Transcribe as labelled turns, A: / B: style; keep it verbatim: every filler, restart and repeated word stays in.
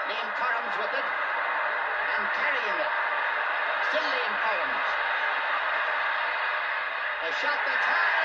A: Liam Corrams with it and carrying it. Still Liam Corrams. A shot that's high.